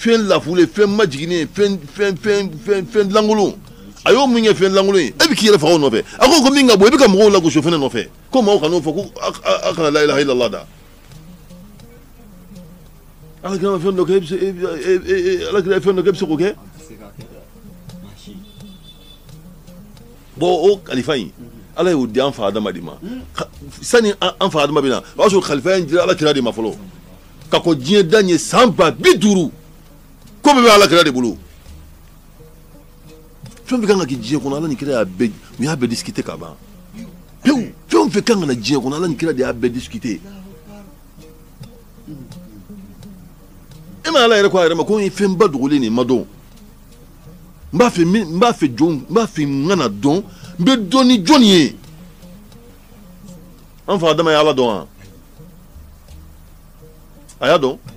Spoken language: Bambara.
fɛn lafule fɛn majiginen fɛn langolo a y'o min kɛ fɛn langolo ye e bɛ k'i yɛrɛ faga o nɔfɛ a ko min ka bɔ i bɛ ka mɔgɔw lagosi fɛnɛ nɔfɛ ko maaw kan'o fɔ ko a kana la ilaha illallah da ala kira fɛn dɔ kɛ ala kira fɛn dɔ kɛ e bɛ se k'o kɛ bon o kalifa in ala y'o di an fa adama de ma sani an fa adama bɛ na o y'a sɔrɔ kalifa in dira ala kira de ma fɔlɔ ka ko diɲɛ da ɲɛ san 50 ko bɛɛ bɛ ala kira de bolo fɛn fɛn kan ka kɛ diɲɛ kɔnɔ ala ni kira y'a bɛɛ discuter ka ban pewu fɛn fɛn kan ka na diɲɛ kɔnɔ ala ni kira de y'a bɛɛ discuter e ma ala yɛrɛ ko a yɛrɛ ma ko n ye fɛnba dogolen nin ma dɔn n b'a fɛ n kana dɔn n bɛ dɔn ni jɔnni ye an fa adama ye ala dɔn wa a y'a dɔn